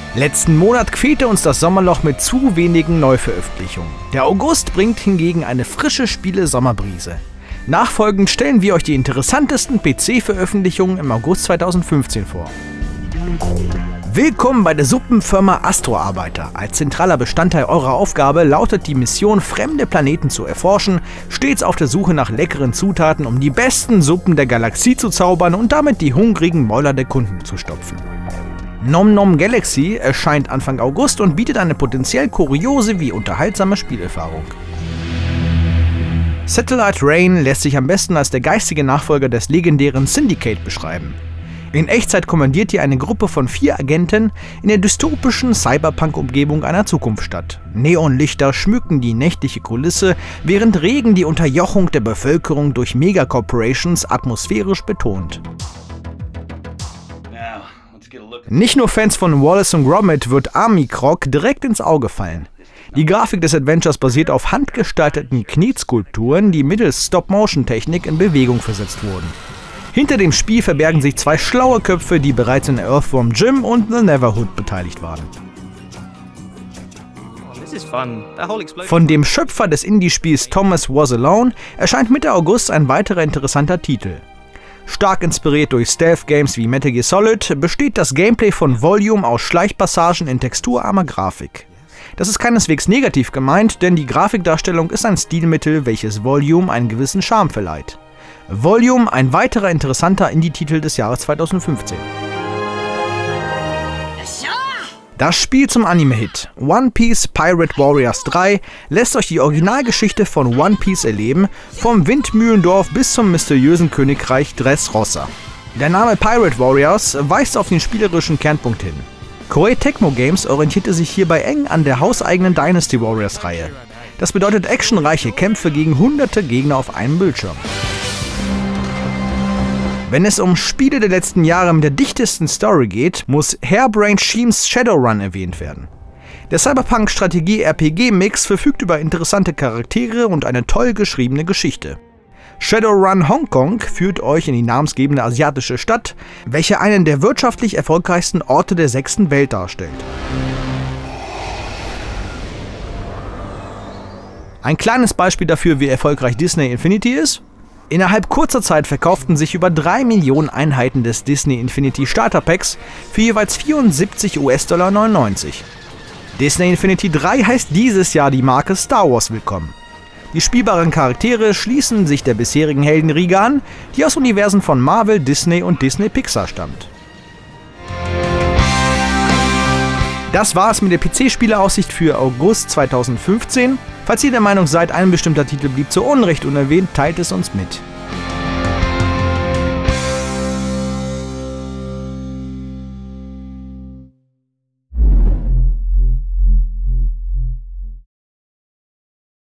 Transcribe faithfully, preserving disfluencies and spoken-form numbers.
Letzten Monat quälte uns das Sommerloch mit zu wenigen Neuveröffentlichungen. Der August bringt hingegen eine frische Spiele-Sommerbrise. Nachfolgend stellen wir euch die interessantesten P C-Veröffentlichungen im August zweitausendfünfzehn vor. Willkommen bei der Suppenfirma Astroarbeiter. Als zentraler Bestandteil eurer Aufgabe lautet die Mission, fremde Planeten zu erforschen, stets auf der Suche nach leckeren Zutaten, um die besten Suppen der Galaxie zu zaubern und damit die hungrigen Mäuler der Kunden zu stopfen. Nom Nom Galaxy erscheint Anfang August und bietet eine potenziell kuriose wie unterhaltsame Spielerfahrung. Satellite Rain lässt sich am besten als der geistige Nachfolger des legendären Syndicate beschreiben. In Echtzeit kommandiert ihr eine Gruppe von vier Agenten in der dystopischen Cyberpunk-Umgebung einer Zukunftsstadt. Neonlichter schmücken die nächtliche Kulisse, während Regen die Unterjochung der Bevölkerung durch Megacorporations atmosphärisch betont. Nicht nur Fans von Wallace und Gromit wird Army Krog direkt ins Auge fallen. Die Grafik des Adventures basiert auf handgestalteten Knetskulpturen, die mittels Stop-Motion-Technik in Bewegung versetzt wurden. Hinter dem Spiel verbergen sich zwei schlaue Köpfe, die bereits in Earthworm Jim und The Neverhood beteiligt waren. Von dem Schöpfer des Indie-Spiels Thomas Was Alone erscheint Mitte August ein weiterer interessanter Titel. Stark inspiriert durch Stealth-Games wie Metal Gear Solid besteht das Gameplay von Volume aus Schleichpassagen in texturarmer Grafik. Das ist keineswegs negativ gemeint, denn die Grafikdarstellung ist ein Stilmittel, welches Volume einen gewissen Charme verleiht. Volume, ein weiterer interessanter Indie-Titel des Jahres zweitausendfünfzehn. Das Spiel zum Anime-Hit One Piece Pirate Warriors drei lässt euch die Originalgeschichte von One Piece erleben, vom Windmühlendorf bis zum mysteriösen Königreich Dressrosa. Der Name Pirate Warriors weist auf den spielerischen Kernpunkt hin. Koei Tecmo Games orientierte sich hierbei eng an der hauseigenen Dynasty Warriors Reihe. Das bedeutet actionreiche Kämpfe gegen hunderte Gegner auf einem Bildschirm. Wenn es um Spiele der letzten Jahre mit der dichtesten Story geht, muss Harebrained Schemes Shadowrun erwähnt werden. Der Cyberpunk-Strategie-R P G-Mix verfügt über interessante Charaktere und eine toll geschriebene Geschichte. Shadowrun Hongkong führt euch in die namensgebende asiatische Stadt, welche einen der wirtschaftlich erfolgreichsten Orte der sechsten Welt darstellt. Ein kleines Beispiel dafür, wie erfolgreich Disney Infinity ist: Innerhalb kurzer Zeit verkauften sich über drei Millionen Einheiten des Disney Infinity Starter Packs für jeweils vierundsiebzig US-Dollar neunundneunzig. Disney Infinity drei heißt dieses Jahr die Marke Star Wars willkommen. Die spielbaren Charaktere schließen sich der bisherigen Heldenriege an, die aus Universen von Marvel, Disney und Disney Pixar stammt. Das war's mit der P C-Spieleaussicht für August zweitausendfünfzehn. Falls ihr der Meinung seid, ein bestimmter Titel blieb zu Unrecht unerwähnt, teilt es uns mit.